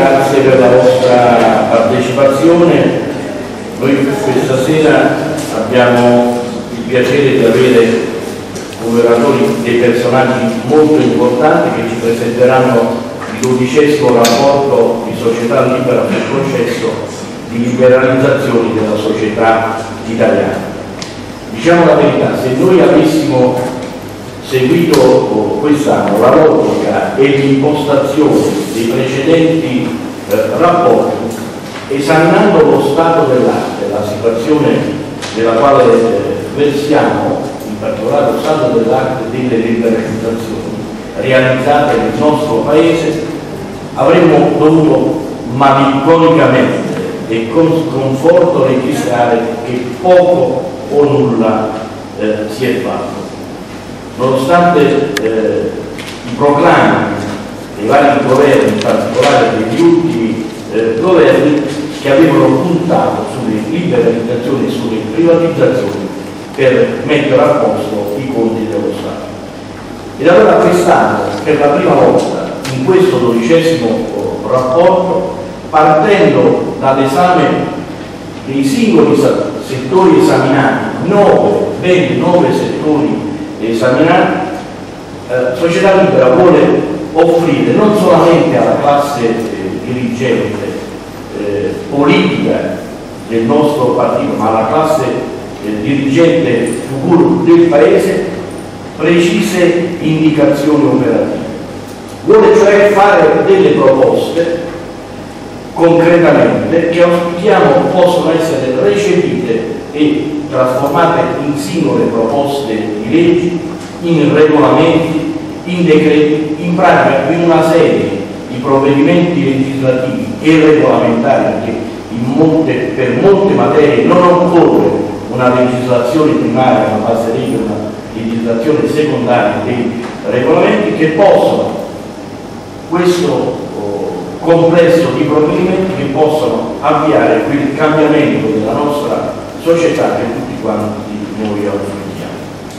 grazie per la vostra partecipazione. Noi questa sera abbiamo il piacere di avere come oratori dei personaggi molto importanti che ci presenteranno il 12° rapporto di Società Libera sul processo di liberalizzazione della società italiana. Diciamo la verità, se noi avessimo seguito quest'anno la logica e l'impostazione dei precedenti rapporti, esaminando lo stato dell'arte, la situazione nella quale versiamo, in particolare lo stato dell'arte delle liberalizzazioni realizzate nel nostro Paese, avremmo dovuto malinconicamente e con sconforto registrare che poco o nulla si è fatto. Nonostante i proclami dei vari governi, in particolare degli ultimi governi, che avevano puntato sulle liberalizzazioni e sulle privatizzazioni per mettere a posto i conti dello Stato. Ed allora quest'anno, per la prima volta, in questo 12° rapporto, partendo dall'esame dei singoli settori esaminati, ben 9 settori esaminati, Società Libera vuole offrire non solamente alla classe dirigente politica del nostro partito, ma alla classe dirigente futuro del Paese precise indicazioni operative. Vuole cioè fare delle proposte concretamente che auspichiamo possano essere recepite e trasformate in singole proposte di leggi, in regolamenti, in decreti, in pratica in una serie di provvedimenti legislativi e regolamentari, perché per molte materie non occorre una legislazione primaria, ma basterebbe una legislazione secondaria dei regolamenti che possono, questo complesso di provvedimenti che possono avviare quel cambiamento della nostra società che tutti quanti noi auspichiamo.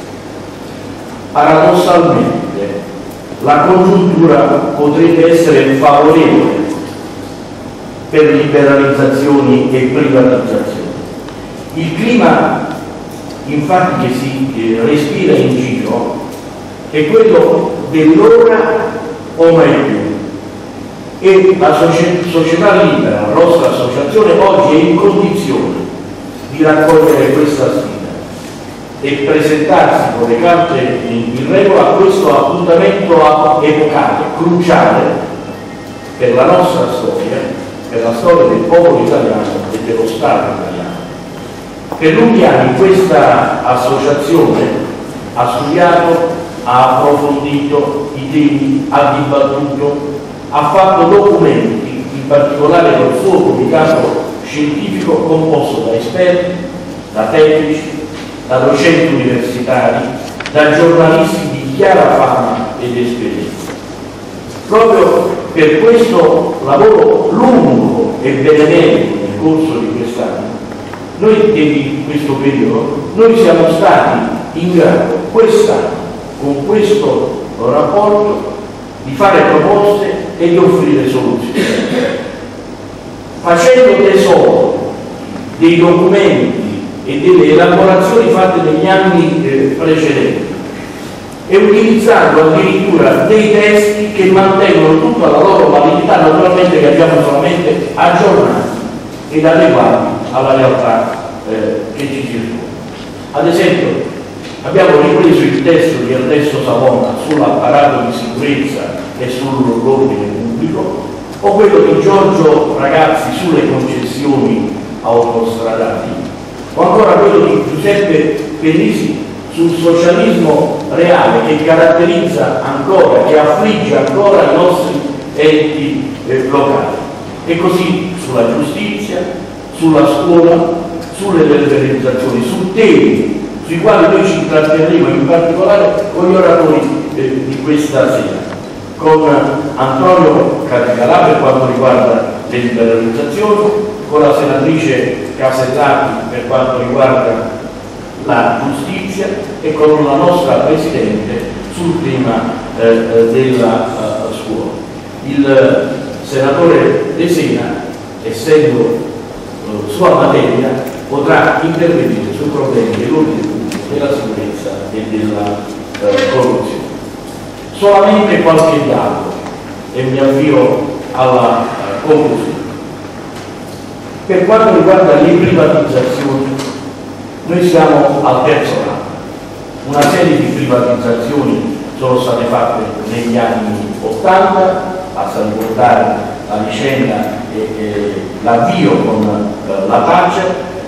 Paradossalmente la congiuntura potrebbe essere favorevole per liberalizzazioni e privatizzazioni. Il clima infatti che si respira in giro è quello dell'ora o meglio, e la Società Libera, la nostra associazione, oggi è in condizione di raccogliere questa sfida e presentarsi con le carte in regola a questo appuntamento epocale, cruciale per la nostra storia, per la storia del popolo italiano e dello Stato italiano. Per lunghi anni questa associazione ha studiato, ha approfondito i temi, ha dibattuto, ha fatto documenti, in particolare col suo comitato scientifico composto da esperti, da tecnici, da docenti universitari, da giornalisti di chiara fama ed esperienza. Proprio per questo lavoro lungo e benemerito nel corso di quest'anno, di questo periodo, noi siamo stati in grado quest'anno, con questo rapporto, di fare proposte e di offrire soluzioni. Facendo tesoro dei documenti e delle elaborazioni fatte negli anni precedenti e utilizzando addirittura dei testi che mantengono tutta la loro validità, naturalmente che abbiamo solamente aggiornati ed adeguati alla realtà che ci circonda. Ad esempio, abbiamo ripreso il testo di Ernesto Savona sull'apparato di sicurezza e sull'ordine pubblico, o quello di Giorgio Ragazzi sulle concessioni autostradali, o ancora quello di Giuseppe Pennisi sul socialismo reale che caratterizza ancora, che affligge ancora i nostri enti locali, e così sulla giustizia, sulla scuola, sulle liberalizzazioni, su temi sui quali noi ci intratterremo in particolare con gli oratori di questa sera, con Antonio Caticalà per quanto riguarda le liberalizzazioni, con la senatrice Casellati per quanto riguarda la giustizia e con la nostra Presidente sul tema della scuola. Il senatore De Sena, essendo sua materia, potrà intervenire sui problemi dell'ordine pubblico, della sicurezza e della corruzione. Solamente qualche dato e mi avvio alla conclusione. Per quanto riguarda le privatizzazioni, noi siamo al terzo anno. Una serie di privatizzazioni sono state fatte negli anni 80, basta ricordare la vicenda e l'avvio con la pace,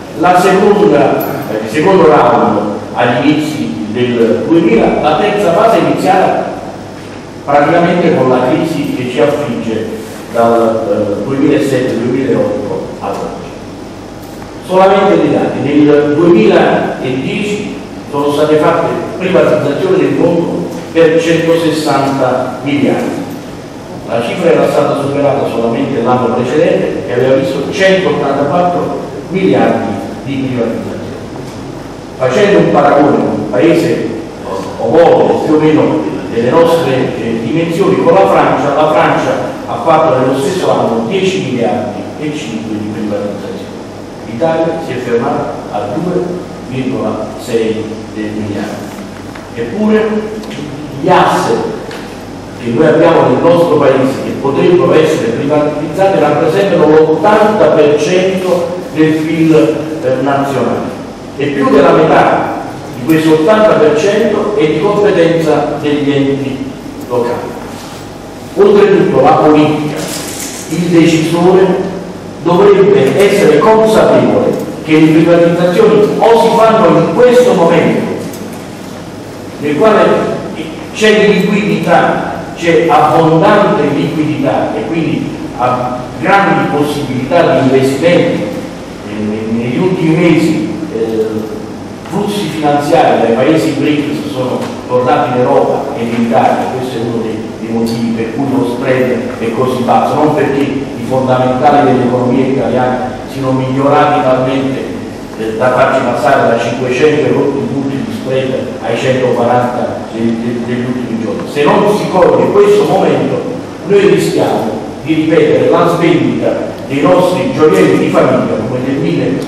il secondo round agli inizi del 2000, la terza fase è iniziata praticamente con la crisi che ci affligge dal 2007-2008 ad oggi. Solamente dei dati, nel 2010 sono state fatte privatizzazioni del mondo per 160 miliardi. La cifra era stata superata solamente l'anno precedente e aveva visto 184 miliardi di privatizzazione. Facendo un paragone con un paese omologo più o meno delle nostre dimensioni con la Francia ha fatto nello stesso anno 10 miliardi e 5 di privatizzazione. L'Italia si è fermata a 2,6 miliardi. Eppure gli asset che noi abbiamo nel nostro paese che potrebbero essere privatizzati rappresentano l'80% del PIL nazionale e più della metà di questo 80% è di competenza degli enti locali. Oltretutto la politica, il decisore dovrebbe essere consapevole che le privatizzazioni o si fanno in questo momento nel quale c'è liquidità, c'è abbondante liquidità e quindi ha grandi possibilità di investimenti. Negli ultimi mesi flussi finanziari dai paesi BRICS sono tornati in Europa e in Italia, questo è uno dei motivi per cui lo spread è così basso, non perché i fondamentali dell'economia italiana siano migliorati talmente da farci passare da 500 punti di spread ai 140 degli ultimi giorni. Se non si coglie questo momento, noi rischiamo di ripetere la svendita dei nostri gioielli di famiglia come nel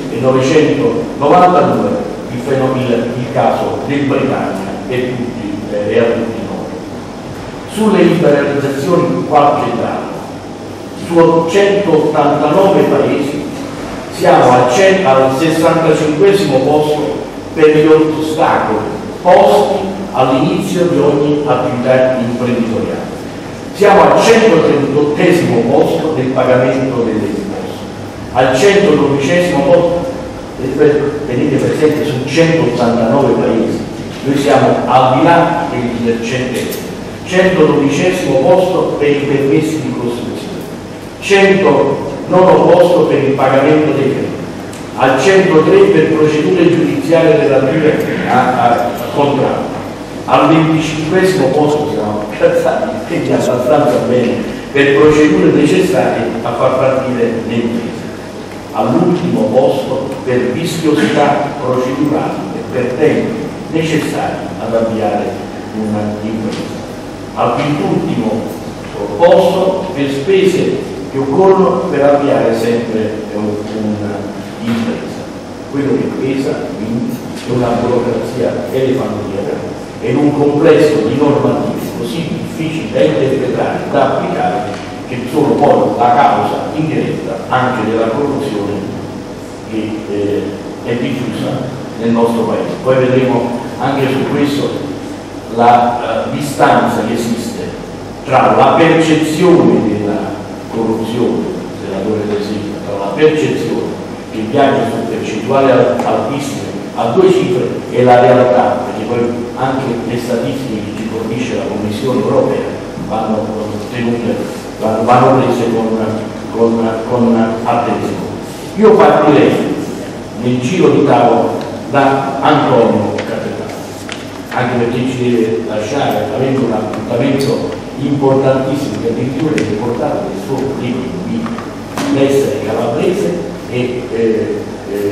1992 il caso del Britannia e a tutti noi. Sulle liberalizzazioni qualche dato. Su 189 paesi siamo al 65° posto per gli ostacoli posti all'inizio di ogni attività imprenditoriale. Siamo al 138° posto del pagamento delle imposte, al 112° posto, tenete presente, su 189 paesi, noi siamo al di là del 112° posto per i permessi di costruzione, 109° posto per il pagamento dei crediti, al 103 per procedure giudiziarie relative a contratto, al 25° posto siamo piazzati, quindi abbastanza bene, per procedure necessarie a far partire le imprese, all'ultimo posto per vischiosità procedurale e per tempi necessari ad avviare un'impresa, al quintultimo posto per spese che occorrono per avviare sempre un'impresa. Quello che pesa quindi è una burocrazia elefantiaca e un complesso di normative così difficili da interpretare, da applicare, che sono poi la causa indiretta anche della corruzione che è diffusa nel nostro paese. Poi vedremo anche su questo la distanza che esiste tra la percezione della corruzione, senatore De Sena, tra la percezione che viaggia su percentuali altissime a due cifre e la realtà, perché poi anche le statistiche che ci fornisce la Commissione europea vanno prese con attenzione. Io partirei nel giro di tavolo da Antonio Cattedrale, anche perché ci deve lasciare, avendo un appuntamento importantissimo che addirittura è portato nel suo curriculum di essere calabrese e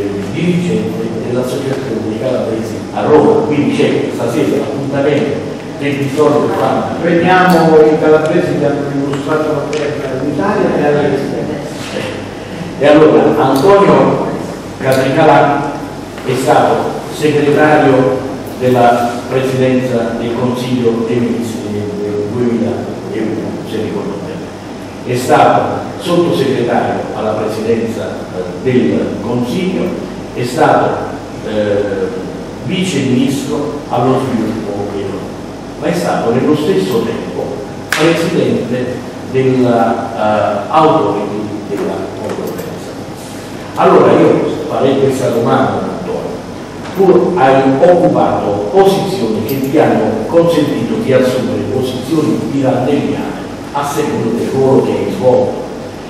dirigente dell'Associazione dei Calabresi a Roma, quindi c'è stasera l'appuntamento che bisogno fanno. Vediamo i calabresi che hanno dimostrato la terra in Italia e all'estero. E allora Antonio Catricalà è stato segretario della Presidenza del Consiglio dei Ministri nel 2001, se ricordo bene. È stato sottosegretario alla Presidenza del Consiglio, è stato vice ministro allo sviluppo economico, ma è stato nello stesso tempo presidente dell'autority della concorrenza. Allora io farei questa domanda, Antonio. Tu hai occupato posizioni che ti hanno consentito di assumere posizioni pirandelliane a seconda del ruolo che hai svolto.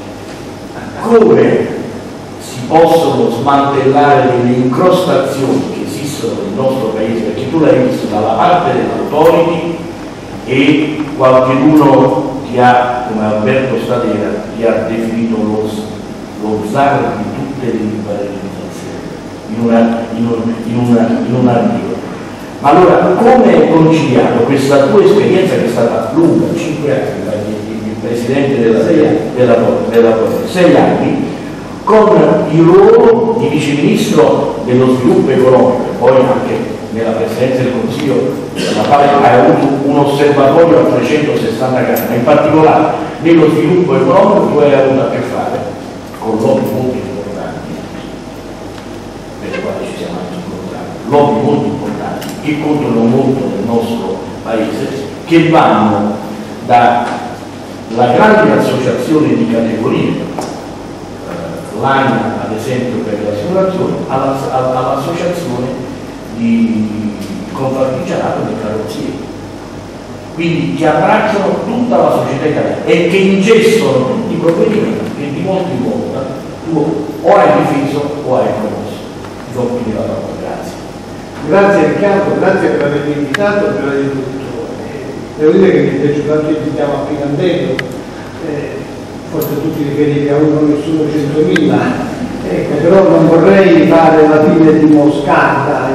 Come si possono smantellare delle incrostazioni che esistono nel nostro paese, perché tu l'hai visto dalla parte dell'autority e qualcuno ti ha, come Alberto Stadera, ti ha definito lo zar di tutte le liberalizzazioni in un articolo. Ma allora come hai conciliato questa tua esperienza che è stata lunga, 5 anni, il presidente della 6 anni, con il ruolo di viceministro dello sviluppo economico e poi anche nella presidenza del Consiglio, la quale hai avuto un osservatorio a 360 gradi, ma in particolare nello sviluppo economico tu hai avuto a che fare con lobby molto importanti, per le quali ci siamo anche incontrati, lobby molto importanti che contano molto nel nostro paese, che vanno dalla grande associazione di categorie, l'ANA ad esempio per le assicurazioni, all'associazione di Confartigianato dei carrozzieri, quindi che abbracciano tutta la società italiana e che ingessono tutti i provvedimenti che di volta in volta tu o hai difeso o hai promosso. Grazie. Grazie Riccardo, grazie per avermi invitato e per aver tutto. Devo dire che mi è piaciuto anche il chiamo a Pirandello, forse tutti riferiti a uno nessuno 100.000, ecco, però non vorrei fare la fine di Moscarda,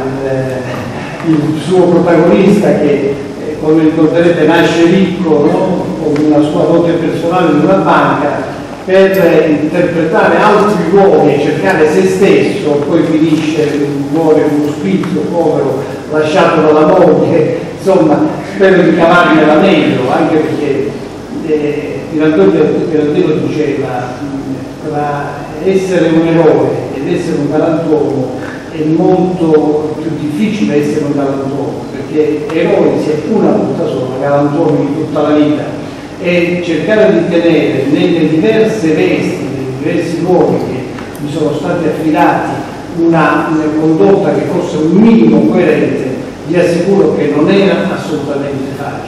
il suo protagonista che, come ricorderete, nasce ricco, no? Con una sua dote personale in una banca, per interpretare altri ruoli e cercare se stesso, poi finisce, muore uno spizio povero lasciato dalla moglie, insomma, per ricavarne meglio, anche perché Pirandello diceva tra essere un eroe ed essere un galantuomo è molto più difficile essere un galantuomo, perché eroi si è una volta sola, galantuomi di tutta la vita, e cercare di tenere nelle diverse vesti, nei diversi luoghi che mi sono stati affidati una condotta che fosse un minimo coerente, vi assicuro che non era assolutamente facile.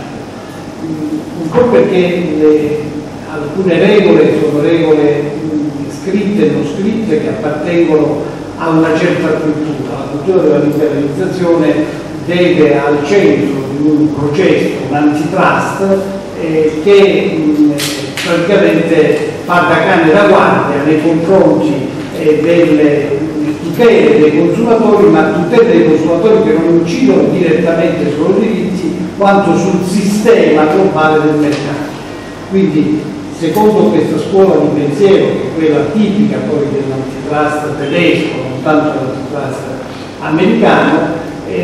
Un po' perché alcune regole sono regole scritte e non scritte che appartengono a una certa cultura. La cultura della liberalizzazione deve al centro di un processo, un antitrust, che praticamente fa da cane da guardia nei confronti delle tutele dei consumatori, ma tutele dei consumatori che non incidono direttamente sui loro diritti quanto sul sistema globale del mercato. Quindi, secondo questa scuola di pensiero, che è quella tipica poi dell'antitrust tedesco, non tanto dell'antitrust americano,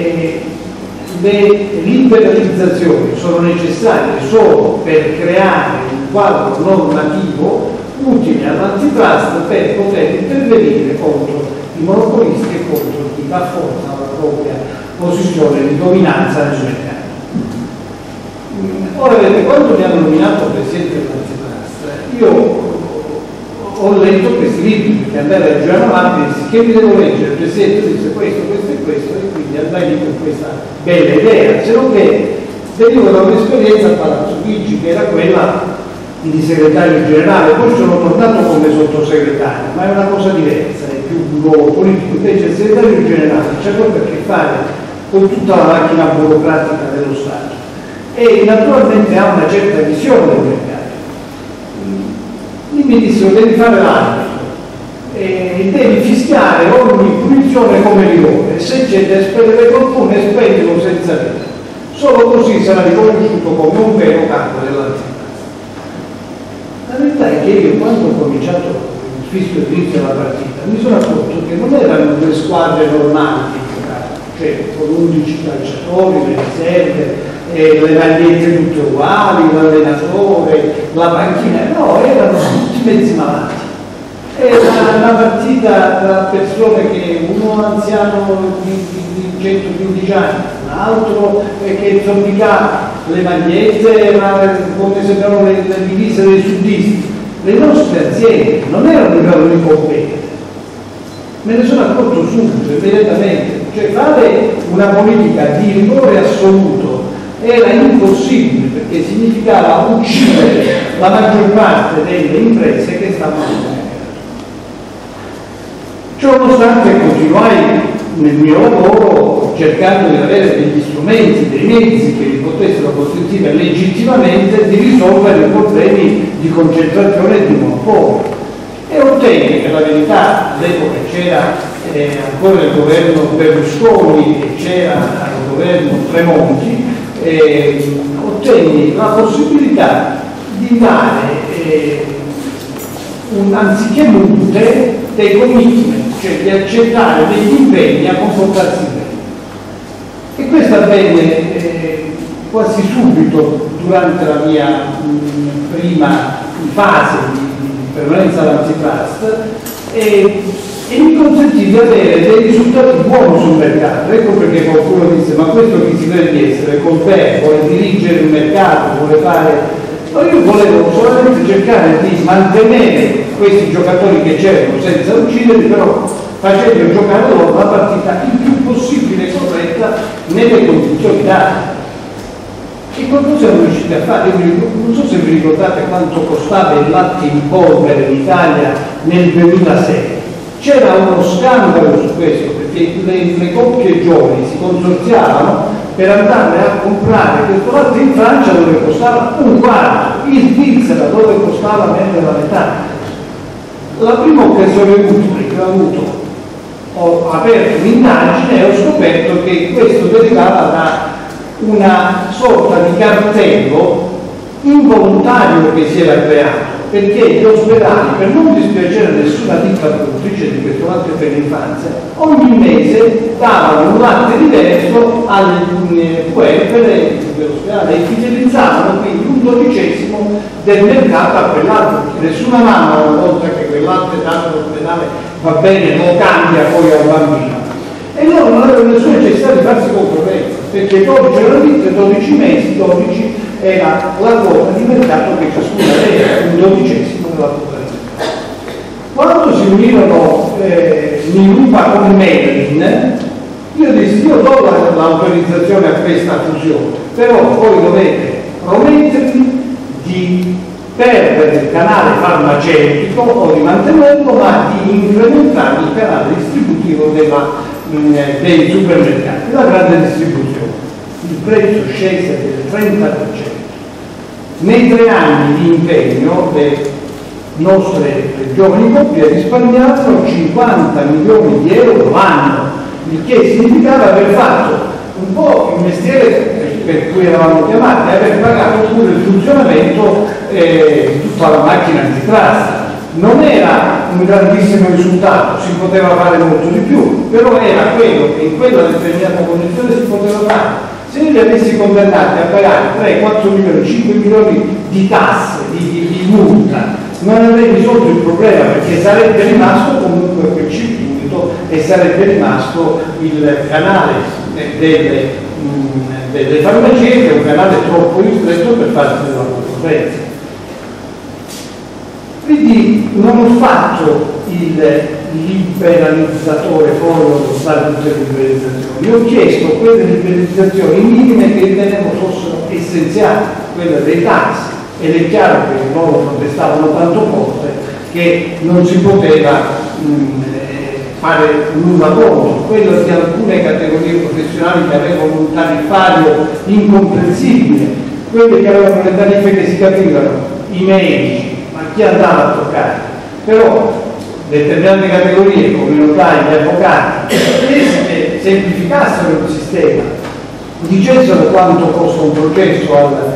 le liberalizzazioni sono necessarie solo per creare un quadro normativo utile all'antitrust per poter intervenire contro i monopolisti e contro chi rafforza la propria posizione di dominanza nel mercato. Ora vedete, quando mi hanno nominato presidente dell'antitrust, io ho letto questi libri, perché andai a leggere avanti e dissi: che mi devo leggere? Il presidente disse questo, questo e questo, e quindi andai lì con questa bella idea, se non che venivo da un'esperienza a Palazzo Chigi, che era quella di segretario generale, poi sono tornato come sottosegretario, ma è una cosa diversa, è più un ruolo politico. Invece il segretario generale c'è proprio a che fare con tutta la macchina burocratica dello Stato e naturalmente ha una certa visione del mercato. Mi dissero: devi fare l'arbitro e devi fischiare ogni punizione come rigore, se c'è da espellere qualcuno espellilo senza vedere. Solo così sarà riconosciuto come un vero capo dell'azienda. La verità è che io, quando ho cominciato il fischio d'inizio della partita, mi sono accorto che non erano due squadre normali che giocavano, cioè con 11 calciatori, le riserve, le magliette tutte uguali, l'allenatore, la panchina, no, erano tutti mezzi malati. Era una partita tra persone che uno anziano di 115 anni, un altro che zoppicava, le magliette erano come sembrano le divise dei suddisti. Le nostre aziende non erano in grado di competere. Me ne sono accorto subito, immediatamente. Cioè fare una politica di rigore assoluto era impossibile, perché significava uccidere la maggior parte delle imprese che stavano sul mercato. Ciononostante continuai nel mio lavoro cercando di avere degli strumenti, dei mezzi che mi potessero consentire legittimamente di risolvere i problemi di concentrazione e di monopolio. E ottenni, per la verità, all'epoca c'era ancora il governo Berlusconi e c'era il governo Tremonti, ottenni la possibilità di dare anziché multe dei commitment, cioè di accettare degli impegni a comportarsi bene. E questo avvenne quasi subito durante la mia prima fase di permanenza all'antitrust e mi consentì di avere dei risultati buoni sul mercato. Ecco perché qualcuno disse: ma questo chi si crede di essere? Con te vuole dirigere il mercato, vuole fare... Ma io volevo solamente cercare di mantenere questi giocatori che c'erano senza ucciderli, però facendo giocare loro la partita il più possibile corretta nelle condizioni date. E qualcosa siamo riusciti a fare. Io non so se vi ricordate quanto costava il latte in polvere in Italia nel 2006. C'era uno scandalo su questo, perché le coppie giovani si consorziavano per andare a comprare questo latte in Francia dove costava un quarto, in Svizzera dove costava meno della metà. La prima occasione utile che ho avuto, ho aperto un'indagine e ho scoperto che questo derivava da una sorta di cartello involontario che si era creato, perché gli ospedali, per non dispiacere nessuna ditta produttrice di questo latte per l'infanzia, ogni mese davano un latte diverso alle puerpere dell'ospedale e fidelizzavano quindi un 12° del mercato a quell'altro. Nessuna mamma, una volta che quel latte dato all'ospedale va bene, lo cambia poi al bambino. E loro non avevano nessuna necessità di farsi concorrenza, perché 12 erano ditte, 12 mesi, 12 era la quota di mercato che ciascuna aveva, un 12° della totalità. Quando si unirono Milupa con Merlin, io dissi: io do l'autorizzazione a questa fusione, però poi dovete promettermi di perdere il canale farmaceutico o di mantenerlo, ma di incrementare il canale distributivo dei supermercati, la grande distribuzione. Il prezzo scese del 30%. Nei 3 anni di impegno le nostre giovani coppie risparmiarono 50 milioni di euro l'anno, il che significava aver fatto un po' il mestiere per cui eravamo chiamati, aver pagato pure il funzionamento di tutta la macchina antitrust. Non era un grandissimo risultato, si poteva fare molto di più, però era quello che in quella determinata condizione si poteva fare. Se io li avessi condannati a pagare 3, 4 milioni, 5 milioni di tasse, di multa, non avrei risolto il problema, perché sarebbe rimasto comunque quel circuito e sarebbe rimasto il canale delle farmacie, che è un canale troppo ristretto per farsi della concorrenza. Quindi non ho fatto il liberalizzatore fuori dallo stato di liberalizzazione, io ho chiesto quelle liberalizzazioni minime che ritenevo fossero essenziali, quelle dei taxi, ed è chiaro che loro protestavano tanto forte che non si poteva fare nulla contro. Quello di alcune categorie professionali che avevano un tariffario incomprensibile, quelle che avevano le tariffe che si capivano, i medici, ma chi andava a toccare? Però determinate categorie come i notai, gli avvocati, se semplificassero il sistema dicessero quanto costa un processo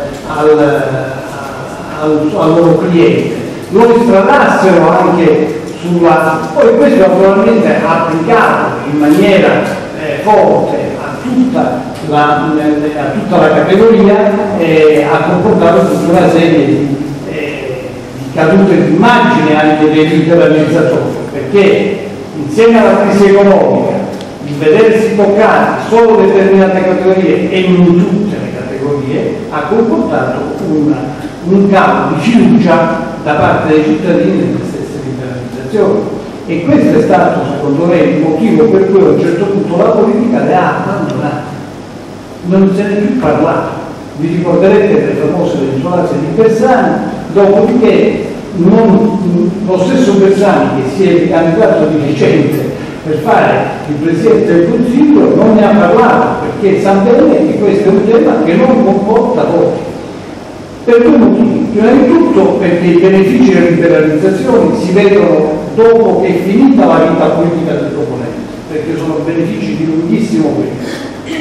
al loro cliente, lo estradassero anche sulla... Poi questo naturalmente applicato in maniera forte a tutta la categoria ha comportato tutta una serie di cadute d'immagine anche dei liberalizzatori, perché insieme alla crisi economica il vedersi toccati solo determinate categorie e non tutte le categorie ha comportato un calo di fiducia da parte dei cittadini nelle stesse liberalizzazioni, e questo è stato secondo me il motivo per cui a un certo punto la politica le ha abbandonate, non se ne è più parlato. Vi ricorderete le famose lenzuolate di Bersani, dopodiché lo stesso Bersani, che si è candidato di recente per fare il Presidente del Consiglio, non ne ha parlato, perché sa bene che questo è un tema che non comporta voti. Per due motivi. Prima di tutto perché i benefici delle liberalizzazioni si vedono dopo che è finita la vita politica del proponente, perché sono benefici di lunghissimo periodo.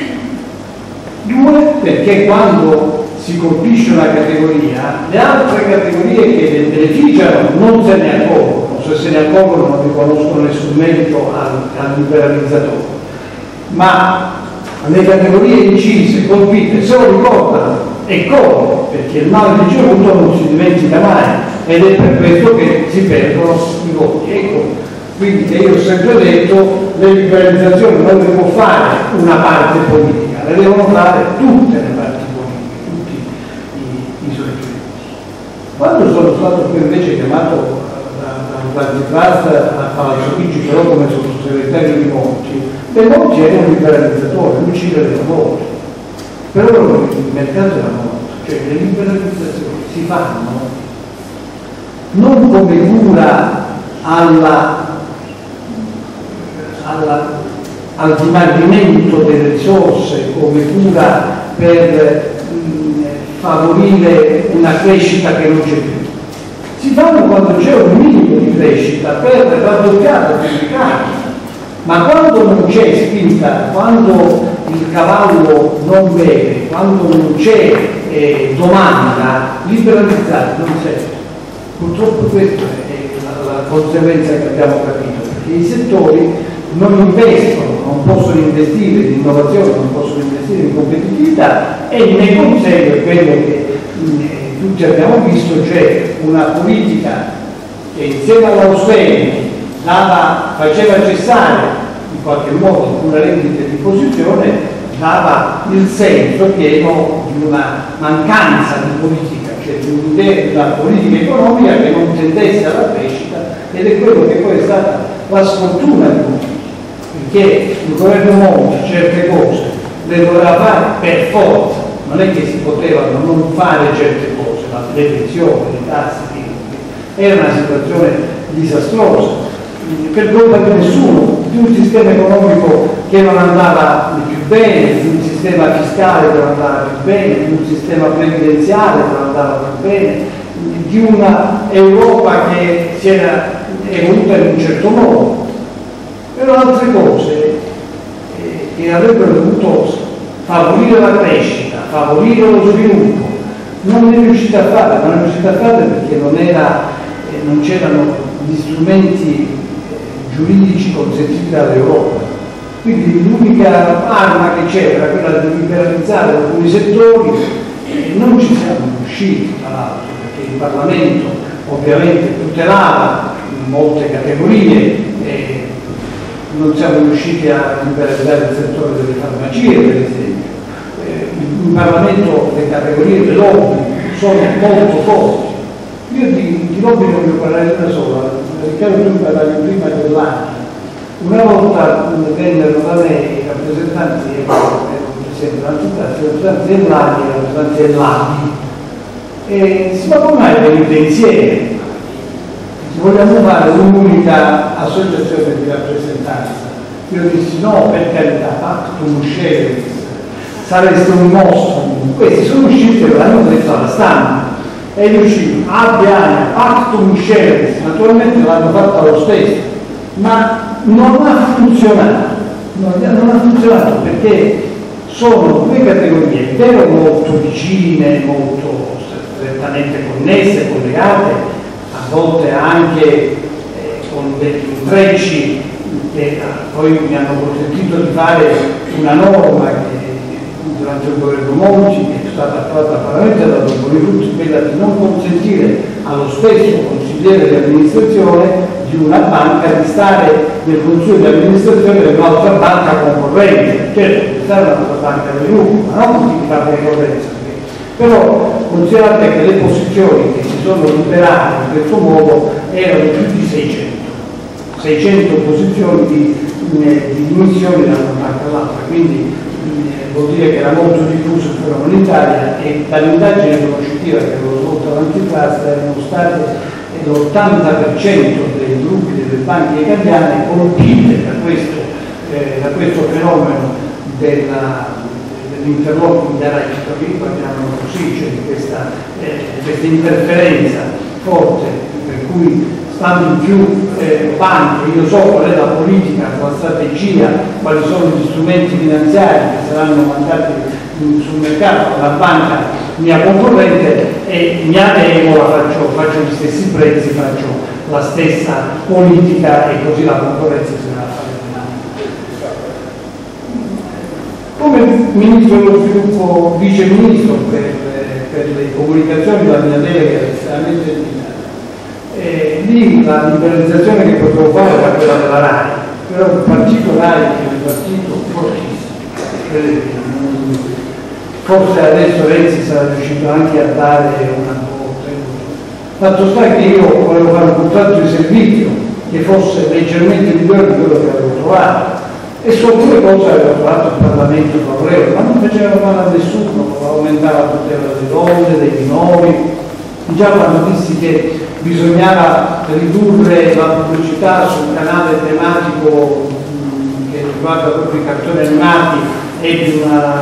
Due, perché quando si colpisce una categoria, le altre categorie che ne beneficiano non se ne accorgono, se ne accorgono non riconoscono nessun merito al liberalizzatore, ma le categorie incise, colpite, se lo ricordano e come, perché il male ricevuto non si dimentica mai, ed è per questo che si perdono i voti. Ecco, quindi che io ho sempre detto, le liberalizzazioni non le può fare una parte politica, le devono fare tutte le parti politiche, tutti i soggetti. Quando sono stato poi invece chiamato dall'antitrust a Palazzo Chigi, però come sottosegretario di Monti, De Monti era un liberalizzatore, lui ci credeva molto, però il mercato era morto, cioè le liberalizzazioni si fanno non come cura al dimaggrimento delle risorse, come cura per favorire una crescita che non c'è più. Si fanno quando c'è un minimo di crescita per raddoppiare la mercato, ma quando non c'è spinta, quando il cavallo non beve, quando non c'è domanda, liberalizzare non serve. Purtroppo questa è la conseguenza che abbiamo capito, perché i settori non investono, non possono investire in innovazione, non possono investire in competitività, e ne consegue quello che tutti abbiamo visto, cioè una politica che insieme all'austerity faceva cessare in qualche modo alcune rendite di posizione, dava il senso pieno di una mancanza di politica, cioè di una politica economica che non tendesse alla crescita, ed è quello che poi è stata la sfortuna di Monti, perché il governo Monti certe cose le doveva fare per forza, non è che si potevano non fare certe cose, ma le pensioni, le tasse, era una situazione disastrosa, per colpa di nessuno, di un sistema economico che non andava più bene, di un sistema fiscale che non andava più bene, di un sistema previdenziale che non andava più bene, di una Europa che si era evoluta in un certo modo. Erano altre cose che avrebbero dovuto favorire la crescita, favorire lo sviluppo. Non è riuscita a fare, perché non c'erano gli strumenti giuridici consentiti dall'Europa. Quindi l'unica arma che c'era era quella di liberalizzare alcuni settori, e non ci siamo riusciti, tra l'altro, perché il Parlamento ovviamente tutelava molte categorie, non siamo riusciti a liberalizzare il settore delle farmacie, per esempio. In Parlamento le categorie delle lobby sono molto forti. Io di lobby non voglio parlare una sola, Riccardo, tu parlavi prima dell'ANI. Una volta vennero da me i rappresentanti, dell'ANI e i rappresentanti dell'ANI, e si ma come mai venite insieme? Vogliamo fare un'unica associazione di rappresentanza. Io dissi no, per carità, pactum sceris, sareste un mostro. Questi sono usciti e l'hanno detto alla stampa, e riuscito abbiamo pactum sceris, naturalmente l'hanno fatto lo stesso, ma non ha funzionato, non ha funzionato perché sono due categorie, è vero molto vicine, molto strettamente connesse, collegate, a volte anche con degli intrecci che poi mi hanno consentito di fare una norma che durante il governo Monti, che è stata approvata probabilmente da Don Bonirucci, quella di non consentire allo stesso consigliere di amministrazione di una banca di stare nel consiglio di amministrazione di un'altra banca concorrente, certo di stare un'altra banca del gruppo, ma non tutti fare concorrenza. Però considerate che le posizioni che si sono liberate in questo modo erano più di 600 posizioni di dimissioni da una banca all'altra, quindi vuol dire che era molto diffuso il fenomeno in Italia, e dall'indagine conoscitiva che avevo svolto all'antitrust erano state l'80% dei gruppi delle banche italiane colpite da questo fenomeno dell'interlocking diretto, che chiamano così, cioè di questa interferenza forte, per cui stanno in più banche. Io so qual è la politica, la strategia, quali sono gli strumenti finanziari che saranno mandati sul mercato dalla banca mia concorrente, e mi adego, faccio gli stessi prezzi, faccio la stessa politica, e così la concorrenza si va a fare. Come Ministro dello Sviluppo, Vice Ministro per le comunicazioni, la mia delega è estremamente limitata. Lì la liberalizzazione che potevo fare era quella della RAI, però il partito RAI è un partito fortissimo. Forse adesso Renzi sarà riuscito anche a dare una volta. Fatto sta che io volevo fare un contratto di servizio che fosse leggermente migliore di quello che avevo trovato, e su alcune cose avevo trovato il Parlamento favorevole, ma non faceva male a nessuno, aumentava la tutela delle donne, dei minori. Già quando dissi che bisognava ridurre la pubblicità sul canale tematico che riguarda proprio i cartoni animati, e di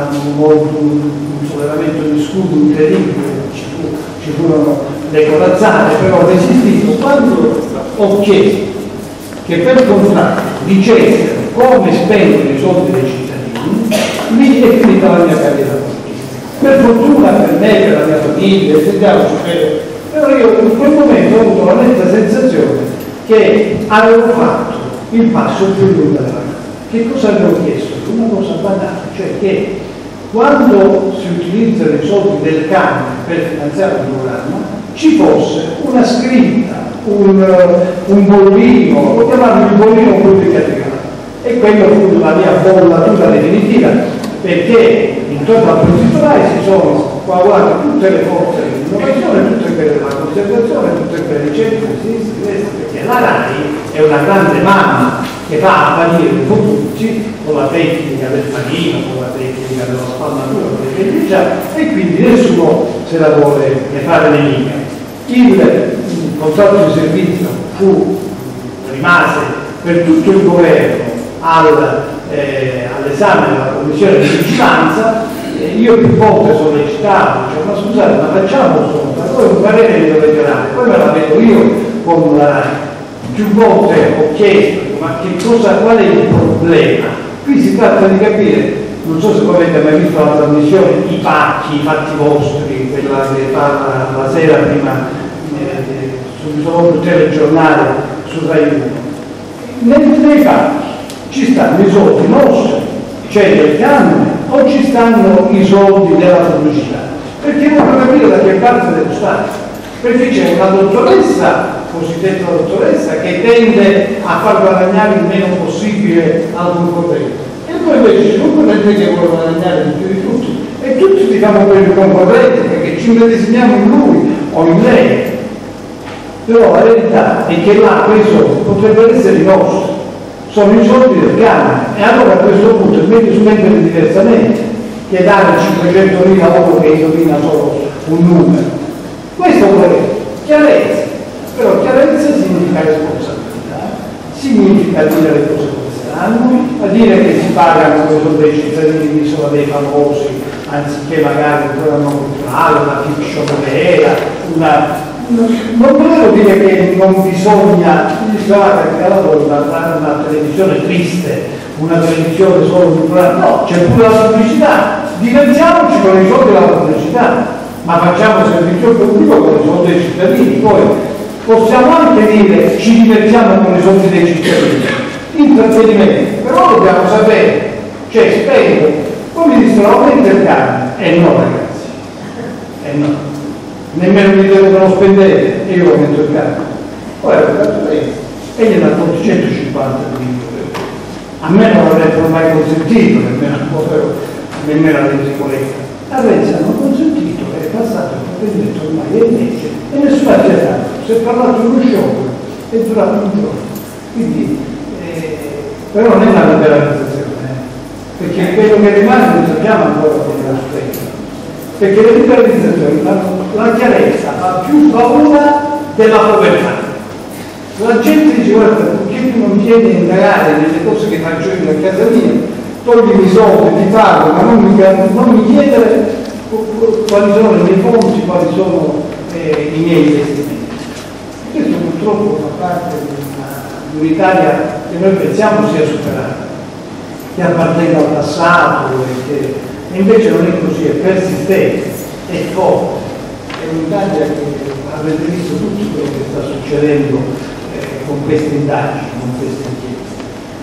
un sollevamento di scudo incredibile, ci furono le corazzate, però ho resistito. Quando ho chiesto che per contratto dicessero come spendono i soldi dei cittadini, lì è finita la mia carriera politica. Per fortuna per me, per la mia famiglia, però io in quel momento ho avuto la netta sensazione che avevo fatto il passo più lungo della vita. Che cosa avevo chiesto? Una cosa banale, cioè che quando si utilizzano i soldi del canone per finanziare un programma ci fosse una scritta, un bollino, lo chiamavano il bollino pubblicazione, e quello fu la mia bollatura definitiva, perché intorno al progetto RAI si sono coagulate tutte le forze di innovazione, tutte quelle della conservazione, tutte quelle ricerche di sinistra e destra, perché la RAI è una grande mamma che fa apparire i fututi con la tecnica del panino, con la tecnica della spalmatura, e quindi nessuno se la vuole fare nemica. Il contratto di servizio rimase per tutto il governo all'esame della commissione di vigilanza. Io più volte sollecitato, cioè, ma scusate, ma facciamo un parere mi dovete dare, poi me la vedo io con la RAI. Più volte ho chiesto, ma qual è il problema? Qui si tratta di capire, non so se voi avete mai visto la trasmissione I fatti vostri, quella che fa la sera prima sul telegiornale su Rai 1. Nei fatti ci stanno i soldi nostri, cioè del canone, o ci stanno i soldi della pubblicità? Perché non capire da che parte dello Stato, perché c'è una dottoressa, cosiddetta dottoressa, che tende a far guadagnare il meno possibile al concorrente, e poi invece c'è il concorrente che vuole guadagnare di più di tutti, e tutti si fanno per il concorrente perché ci medesimiamo in lui o in lei. Però la verità è che là quei soldi potrebbero essere i nostri, sono i soldi del canone, e allora a questo punto è meglio spendere diversamente che dare 500.000 a uno che indovina solo un numero. Questo vuol dire chiarezza, però chiarezza significa responsabilità, significa dire le cose come stanno, a dire che si pagano come sono dei cittadini di isola dei famosi, anziché magari un programma culturale, una fiction vera, Non volevo dire che non bisogna dare una televisione triste, una televisione solo di no, c'è pure la pubblicità, divertiamoci con i soldi della pubblicità, ma facciamo servizio pubblico con i soldi dei cittadini. Poi possiamo anche dire ci divertiamo con i soldi dei cittadini, intrattenimento, però dobbiamo sapere, cioè spendo, poi mi dicono aumenta il canone, e no ragazzi, e no. Nemmeno mi devono spendere e io aumento il canone. Poi e gli hanno tolto 150 milioni. A me non avrebbero mai consentito, nemmeno la Renzi. A Renzi hanno consentito, è passato il provvedimento ormai è mese e nessuno ha girato. Si è parlato di uno sciopero, è durato un giorno. Quindi, però non è una liberalizzazione, perché quello che rimane non sappiamo ancora come la spesa. Perché le liberalizzazioni, la chiarezza fa più paura della povertà. La gente dice guarda, perché tu non vieni a indagare nelle cose che faccio io a casa mia, toglimi i soldi, ti pago, ma non mi chiedere quali sono i miei fonti, quali sono i miei investimenti. Questo purtroppo fa parte di un'Italia che noi pensiamo sia superata, che appartenga al passato e invece non è così, è persistente, è forte, è un'Italia che avete visto tutto quello che sta succedendo con queste indagini, con queste inchieste.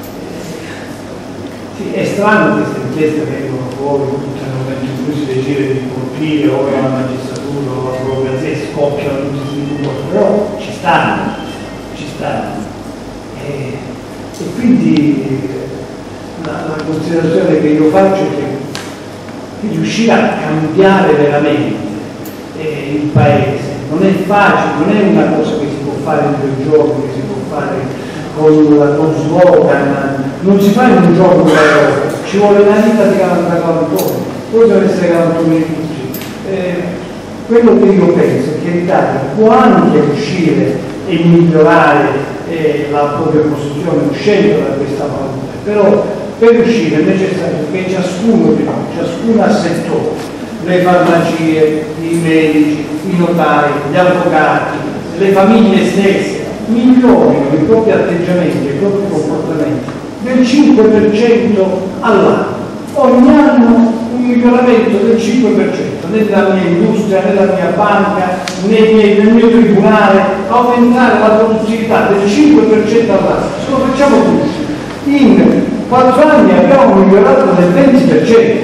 Sì, è strano che queste inchieste vengono fuori tutto nel momento in cui si decide di colpire o la magistratura o la burocrazia e scoppiano tutti questi cose, però ci stanno. E quindi la considerazione che io faccio è che riuscire a cambiare veramente il paese non è facile, non è una cosa che si può fare in 2 giorni, che si può fare con slogan, non si fa in un giorno, ci vuole una vita di 44 ore, poi deve essere 41 tutti. Quello che io penso è che l'Italia può anche riuscire e migliorare la propria posizione uscendo da questa paura, però per uscire è necessario che ciascuno di noi, ciascun settore, le farmacie, i medici, i notai, gli avvocati, le famiglie stesse, migliorino i propri atteggiamenti, i propri comportamenti del 5% all'anno. Ogni anno un miglioramento del 5%, nella mia industria, nella mia banca, nel mio tribunale, aumentare la produttività del 5% all'anno. Se lo facciamo tutti, in 4 anni abbiamo migliorato del 20%,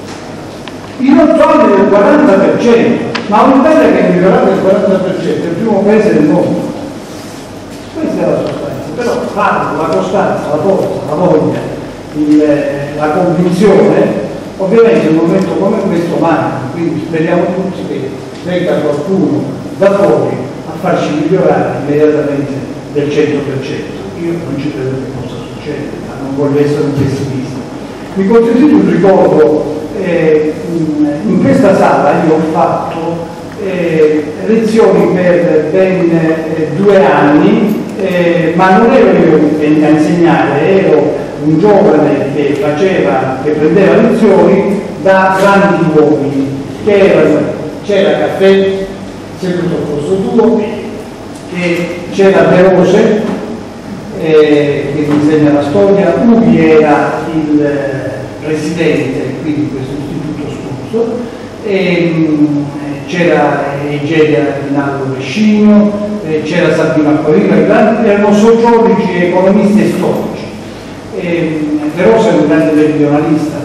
in 8 anni del 40%, ma un'Italia che è migliorata del 40% è il primo paese del mondo. Questa è la sostanza, però farlo, la costanza, la forza, la voglia, la convinzione, ovviamente in un momento come questo manca, quindi speriamo tutti che venga qualcuno da fuori a farci migliorare immediatamente del 100%. Io non ci credo che possa succedere, ma non voglio essere un pessimista. Mi consentite un ricordo, in questa sala io ho fatto lezioni per ben 2 anni, ma non ero io a insegnare, ero un giovane che prendeva lezioni da grandi uomini, c'era Caffè, seduto al posto tuo, c'era De Rose, che mi insegna la storia, Ughi era il presidente quindi di questo istituto Sturzo, c'era Egeria Rinaldo Vescino, c'era Sabino Acquavino, erano sociologi, economisti e storici. De Rosa è un grande meridionalista,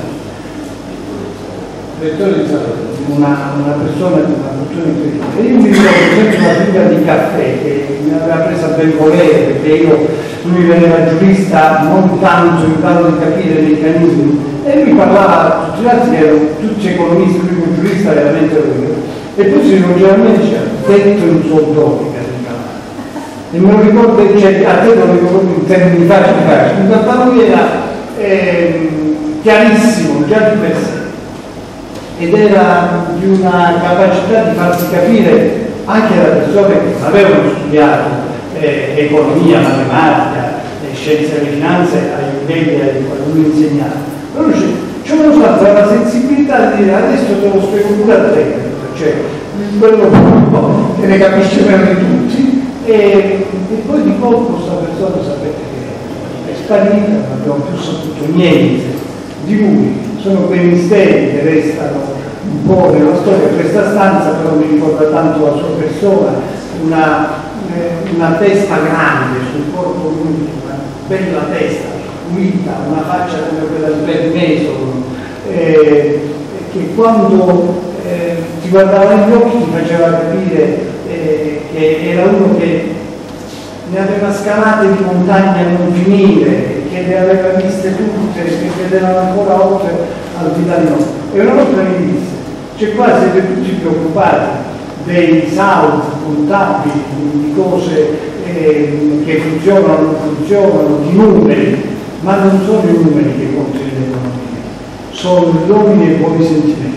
una persona di una cultura incredibile. Io mi ricordo sempre la figura di Caffè che mi aveva presa a ben volere, perché lui veniva giurista, non tanto in grado di capire i meccanismi, e lui parlava, tutti gli altri che erano tutti economisti, lui come giurista veramente lui, e poi si rivolgeva a me e diceva, detto in soldoni, e me lo ricordo, cioè, a te lo ricordo in termini facili, in realtà lui era chiarissimo già di per sé, ed era di una capacità di farsi capire anche da persone che avevano studiato economia, matematica, scienze delle finanze ai livelli ai quali lui insegnava. Però c'è una sostanza, la sensibilità di dire adesso te lo spiego pure a te, cioè quello che ne capisce meno di tutti, e poi di colpo questa persona sapete che è sparita, non abbiamo più saputo niente di lui. Sono quei misteri che restano un po' nella storia. Questa stanza però mi ricorda tanto la sua persona, una testa grande sul corpo lungo, una bella testa unita, una faccia come quella di Perry Mason, che quando ti guardava negli occhi ti faceva capire che era uno che ne aveva scalate di montagne a non finire, che le aveva viste tutte, che vedeva ancora oltre al di là di noi. E una volta mi disse: c'è qua, siete tutti preoccupati dei saldi contabili, di cose che funzionano o non funzionano, di numeri, ma non sono i numeri che contano l'economia, sono gli uomini e i buoni sentimenti.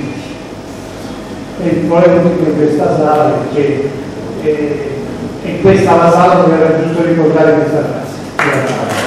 E volevo dire in questa sala perché e questa è la sala dove era giusto ricordare questa frase.